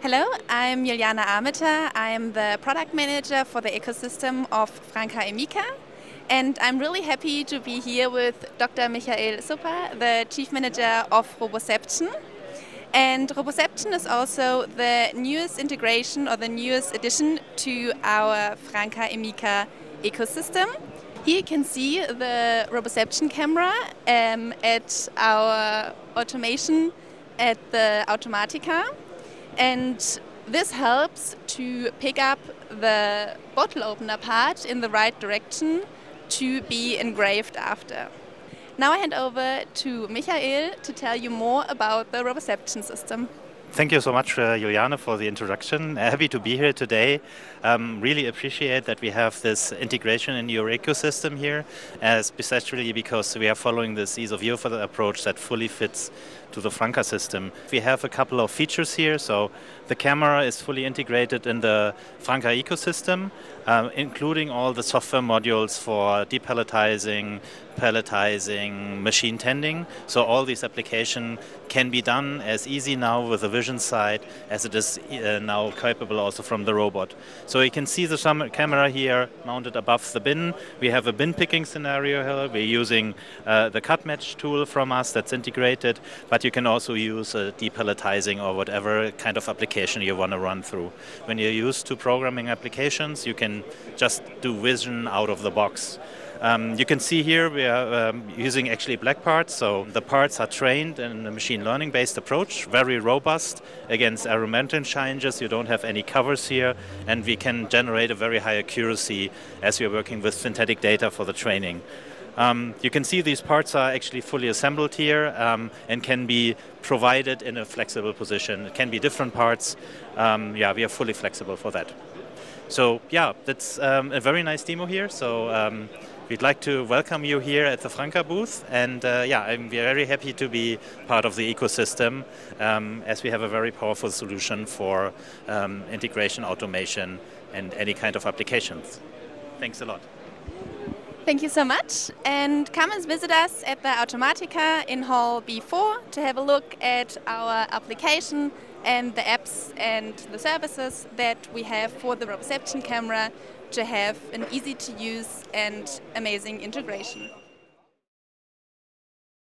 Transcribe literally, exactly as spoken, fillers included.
Hello, I'm Juliana Armiter. I'm the product manager for the ecosystem of Franka Production, and I'm really happy to be here with Doctor Michael Supper, the chief manager of Roboception. And Roboception is also the newest integration or the newest addition to our Franka Production ecosystem. Here you can see the Roboception camera um, at our automation at the AUTOMATICA. And this helps to pick up the bottle opener part in the right direction to be engraved after. Now I hand over to Michael to tell you more about the Roboception system. Thank you so much, uh, Juliane, for the introduction. Uh, happy to be here today. Um, really appreciate that we have this integration in your ecosystem here, as especially because we are following this ease of use approach that fully fits to the Franka system. We have a couple of features here. So the camera is fully integrated in the Franka ecosystem, uh, including all the software modules for depalletizing, palletizing, machine tending. So all these applications can be done as easy now with the vision side as it is uh, now capable also from the robot. So you can see the camera here mounted above the bin. We have a bin picking scenario here. We're using uh, the cut match tool from us that's integrated, but you can also use uh, depalletizing or whatever kind of application you want to run through. When you're used to programming applications, you can just do vision out of the box. Um, you can see here we are um, using actually black parts, so the parts are trained in a machine learning based approach, very robust against environmental changes. You don't have any covers here, and we can generate a very high accuracy as we are working with synthetic data for the training. Um, you can see these parts are actually fully assembled here um, and can be provided in a flexible position. It can be different parts. Um, yeah, we are fully flexible for that. So yeah, that's um, a very nice demo here. So um, we'd like to welcome you here at the Franka booth, and uh, yeah, I'm very happy to be part of the ecosystem um, as we have a very powerful solution for um, integration, automation, and any kind of applications. Thanks a lot. Thank you so much, and come and visit us at the AUTOMATICA in Hall B four to have a look at our application and the apps and the services that we have for the Roboception camera to have an easy to use and amazing integration.